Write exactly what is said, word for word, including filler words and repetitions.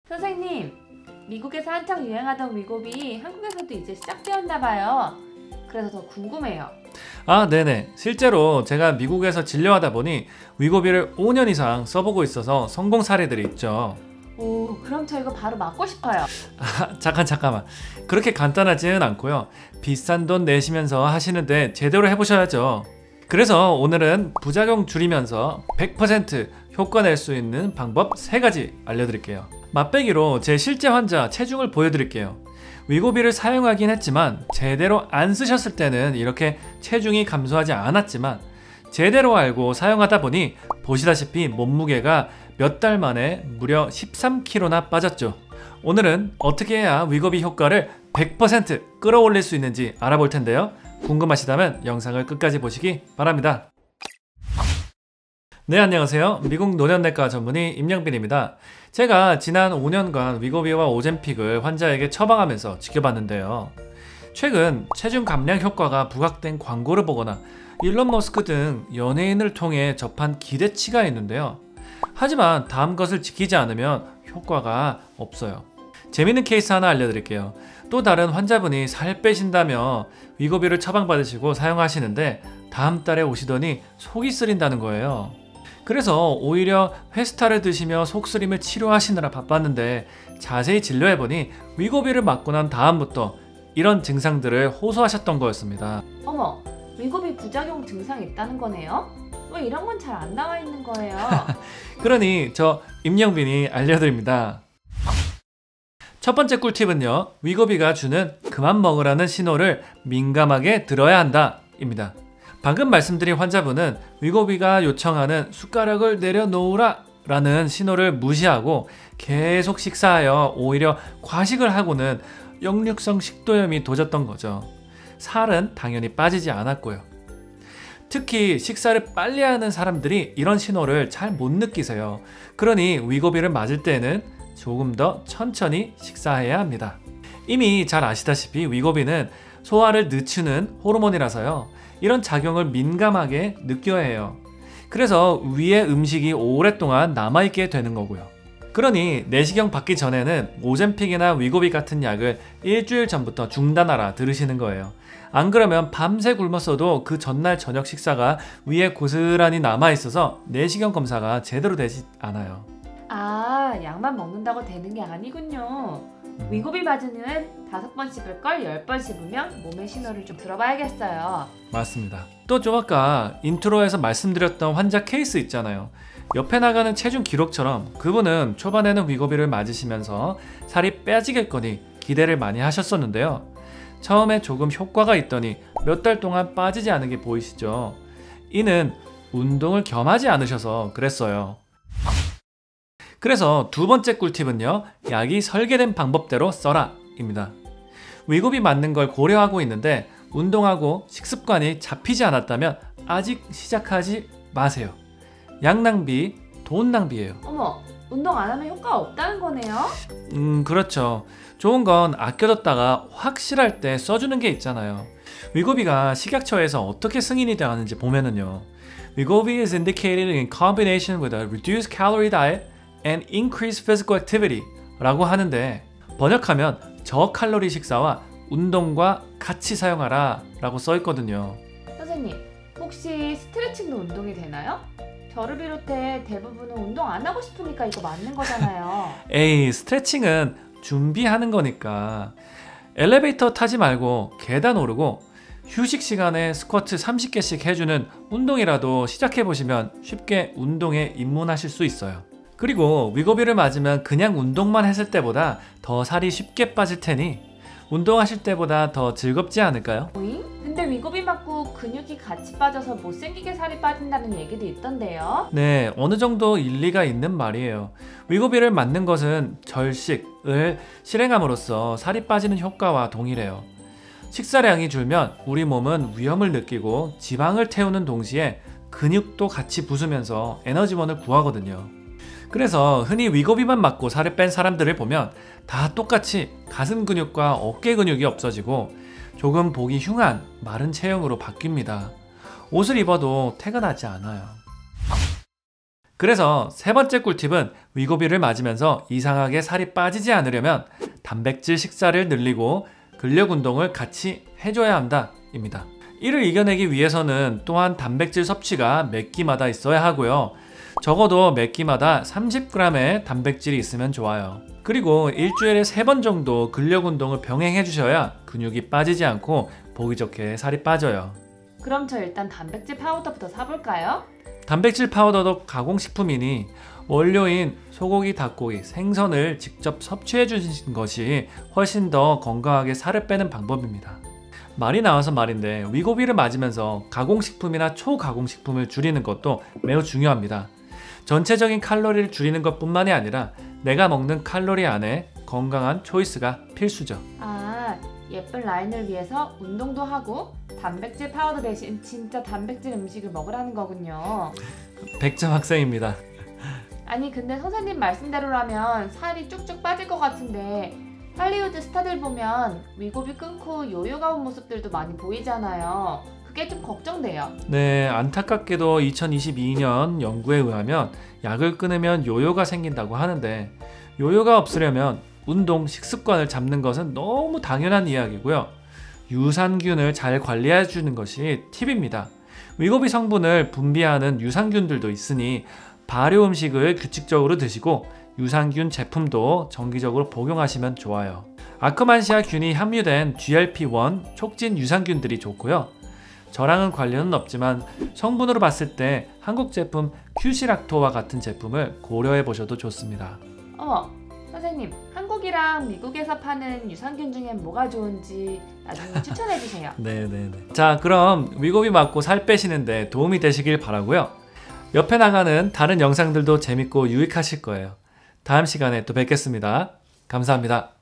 선생님, 미국에서 한창 유행하던 위고비 한국에서도 이제 시작되었나 봐요. 그래서 더 궁금해요. 아, 네네. 실제로 제가 미국에서 진료하다 보니 위고비를 오 년 이상 써보고 있어서 성공 사례들이 있죠. 오, 그럼 저 이거 바로 맞고 싶어요. 아, 잠깐 잠깐만. 그렇게 간단하지는 않고요. 비싼 돈 내시면서 하시는데 제대로 해보셔야죠. 그래서 오늘은 부작용 줄이면서 백 퍼센트 효과 낼 수 있는 방법 세 가지 알려드릴게요. 맛배기로 제 실제 환자 체중을 보여드릴게요. 위고비를 사용하긴 했지만 제대로 안 쓰셨을 때는 이렇게 체중이 감소하지 않았지만 제대로 알고 사용하다 보니 보시다시피 몸무게가 몇 달 만에 무려 십삼 킬로그램나 빠졌죠. 오늘은 어떻게 해야 위고비 효과를 백 퍼센트 끌어올릴 수 있는지 알아볼 텐데요. 궁금하시다면 영상을 끝까지 보시기 바랍니다. 네, 안녕하세요. 미국 노년내과 전문의 임영빈입니다. 제가 지난 오 년간 위고비와 오젬픽을 환자에게 처방하면서 지켜봤는데요. 최근 체중 감량 효과가 부각된 광고를 보거나 일론 머스크 등 연예인을 통해 접한 기대치가 있는데요. 하지만 다음 것을 지키지 않으면 효과가 없어요. 재밌는 케이스 하나 알려드릴게요. 또 다른 환자분이 살 빼신다며 위고비를 처방받으시고 사용하시는데 다음 달에 오시더니 속이 쓰린다는 거예요. 그래서 오히려 회스타를 드시며 속쓰림을 치료하시느라 바빴는데 자세히 진료해보니 위고비를 맞고 난 다음부터 이런 증상들을 호소하셨던 거였습니다. 어머, 위고비 부작용 증상이 있다는 거네요? 왜 이런 건 잘 안 나와 있는 거예요? 그러니 저 임영빈이 알려드립니다. 첫 번째 꿀팁은요, 위고비가 주는 그만 먹으라는 신호를 민감하게 들어야 한다 입니다. 방금 말씀드린 환자분은 위고비가 요청하는 숟가락을 내려놓으라 라는 신호를 무시하고 계속 식사하여 오히려 과식을 하고는 역류성 식도염이 도졌던 거죠. 살은 당연히 빠지지 않았고요. 특히 식사를 빨리 하는 사람들이 이런 신호를 잘 못 느끼세요. 그러니 위고비를 맞을 때는 조금 더 천천히 식사해야 합니다. 이미 잘 아시다시피 위고비는 소화를 늦추는 호르몬이라서요. 이런 작용을 민감하게 느껴야 해요. 그래서 위에 음식이 오랫동안 남아있게 되는 거고요. 그러니 내시경 받기 전에는 오젬픽이나 위고비 같은 약을 일주일 전부터 중단하라 들으시는 거예요. 안 그러면 밤새 굶었어도 그 전날 저녁 식사가 위에 고스란히 남아있어서 내시경 검사가 제대로 되지 않아요. 아, 약만 먹는다고 되는 게 아니군요. 위고비 맞으면 다섯 번 씹을 걸 열 번 씹으면 몸의 신호를 좀 들어봐야겠어요. 맞습니다. 또 좀 아까 인트로에서 말씀드렸던 환자 케이스 있잖아요. 옆에 나가는 체중 기록처럼 그분은 초반에는 위고비를 맞으시면서 살이 빼지겠거니 기대를 많이 하셨었는데요. 처음에 조금 효과가 있더니 몇 달 동안 빠지지 않은 게 보이시죠? 이는 운동을 겸하지 않으셔서 그랬어요. 그래서 두 번째 꿀팁은요, 약이 설계된 방법대로 써라 입니다. 위고비 맞는 걸 고려하고 있는데 운동하고 식습관이 잡히지 않았다면 아직 시작하지 마세요. 약 낭비, 돈 낭비예요. 어머, 운동 안 하면 효과가 없다는 거네요? 음, 그렇죠. 좋은 건 아껴뒀다가 확실할 때 써주는 게 있잖아요. 위고비가 식약처에서 어떻게 승인이 되었는지 보면은요, 위고비 is indicated in combination with a reduced calorie diet and increased physical activity 라고 하는데 번역하면 저칼로리 식사와 운동과 같이 사용하라 라고 써있거든요. 선생님, 혹시 스트레칭도 운동이 되나요? 저를 비롯해 대부분은 운동 안 하고 싶으니까 이거 맞는 거잖아요. 에이, 스트레칭은 준비하는 거니까 엘리베이터 타지 말고 계단 오르고 휴식 시간에 스쿼트 삼십 개씩 해주는 운동이라도 시작해보시면 쉽게 운동에 입문하실 수 있어요. 그리고 위고비를 맞으면 그냥 운동만 했을 때보다 더 살이 쉽게 빠질 테니 운동하실 때보다 더 즐겁지 않을까요? 오잉? 근데 위고비 맞고 근육이 같이 빠져서 못생기게 살이 빠진다는 얘기도 있던데요? 네, 어느 정도 일리가 있는 말이에요. 위고비를 맞는 것은 절식을 실행함으로써 살이 빠지는 효과와 동일해요. 식사량이 줄면 우리 몸은 위험을 느끼고 지방을 태우는 동시에 근육도 같이 부수면서 에너지원을 구하거든요. 그래서 흔히 위고비만 맞고 살을 뺀 사람들을 보면 다 똑같이 가슴 근육과 어깨 근육이 없어지고 조금 보기 흉한 마른 체형으로 바뀝니다. 옷을 입어도 태가 나지 않아요. 그래서 세 번째 꿀팁은 위고비를 맞으면서 이상하게 살이 빠지지 않으려면 단백질 식사를 늘리고 근력 운동을 같이 해줘야 한다 입니다. 이를 이겨내기 위해서는 또한 단백질 섭취가 몇 끼마다 있어야 하고요. 적어도 몇 끼마다 삼십 그램의 단백질이 있으면 좋아요. 그리고 일주일에 세 번 정도 근력 운동을 병행해 주셔야 근육이 빠지지 않고 보기 좋게 살이 빠져요. 그럼 저 일단 단백질 파우더부터 사볼까요? 단백질 파우더도 가공식품이니 원료인 소고기, 닭고기, 생선을 직접 섭취해 주신 것이 훨씬 더 건강하게 살을 빼는 방법입니다. 말이 나와서 말인데 위고비를 맞으면서 가공식품이나 초가공식품을 줄이는 것도 매우 중요합니다. 전체적인 칼로리를 줄이는 것뿐만이 아니라 내가 먹는 칼로리 안에 건강한 초이스가 필수죠. 아, 예쁜 라인을 위해서 운동도 하고 단백질 파우더 대신 진짜 단백질 음식을 먹으라는 거군요. 백 점 학생입니다. 아니 근데 선생님 말씀대로라면 살이 쭉쭉 빠질 것 같은데 할리우드 스타들 보면 위고비 끊고 요요가 온 모습들도 많이 보이잖아요. 그게 좀 걱정돼요. 네, 안타깝게도 이천이십이 년 연구에 의하면 약을 끊으면 요요가 생긴다고 하는데 요요가 없으려면 운동, 식습관을 잡는 것은 너무 당연한 이야기고요. 유산균을 잘 관리해 주는 것이 팁입니다. 위고비 성분을 분비하는 유산균들도 있으니 발효 음식을 규칙적으로 드시고 유산균 제품도 정기적으로 복용하시면 좋아요. 아크만시아 균이 함유된 지엘피 원 촉진 유산균들이 좋고요. 저랑은 관련은 없지만 성분으로 봤을 때 한국 제품 큐시락토와 같은 제품을 고려해 보셔도 좋습니다. 어, 선생님 한국이랑 미국에서 파는 유산균 중에 뭐가 좋은지 나중에 추천해 주세요. 네네네. 자, 그럼 위고비 맞고 살 빼시는데 도움이 되시길 바라고요. 옆에 나가는 다른 영상들도 재밌고 유익하실 거예요. 다음 시간에 또 뵙겠습니다. 감사합니다.